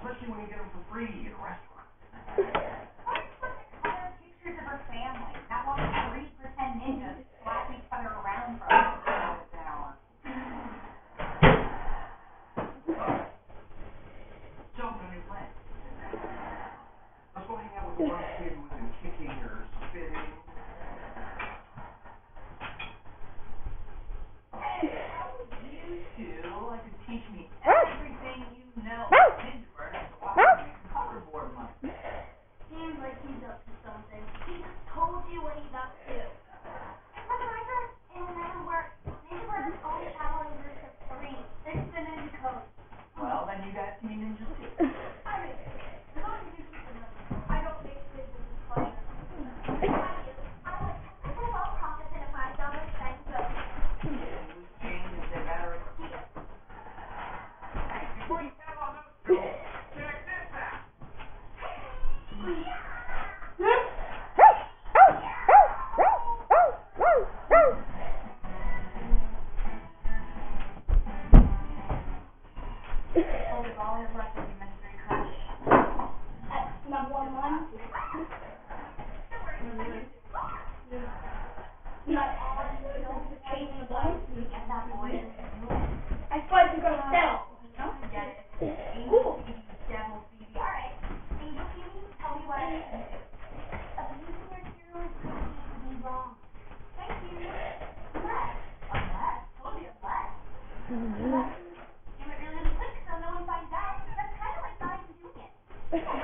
especially when you get them for free at a restaurant. Why put the color pictures of her family? That one 3% ninjas slap each other around for an hour. So, no new plan. Let's go hang out with the one kid who isn't kicking or spitting. Hey, how would you two like to teach me everything you know about Ninja Bird as to watch me make some cover board money? Seems like he's up to something. He just told you what he's up to. And for the record, in another word, Ninja Bird is only traveling groups of 3. It's the ninja code. Well, then you guys can be ninjas too. I mean, as long as you keep the numbers. I don't make business with pleasure. I would consider well profited if I don't spend good. Loose change and say better. Hey, before you tell on those two, check this out. So is all his left of your mystery crush. Number one. Not all chasing the ball. Get that boy to I suppose you're gonna settle. get it. Cool. Devil Phoebe. Alright. Angel Phoebe, tell me what I should do. Abusing your hero's cookie would be wrong. Thank you. Unless. Told you unless. Unless you do it really, really quick so no one finds out. That's kind of like not even doing it.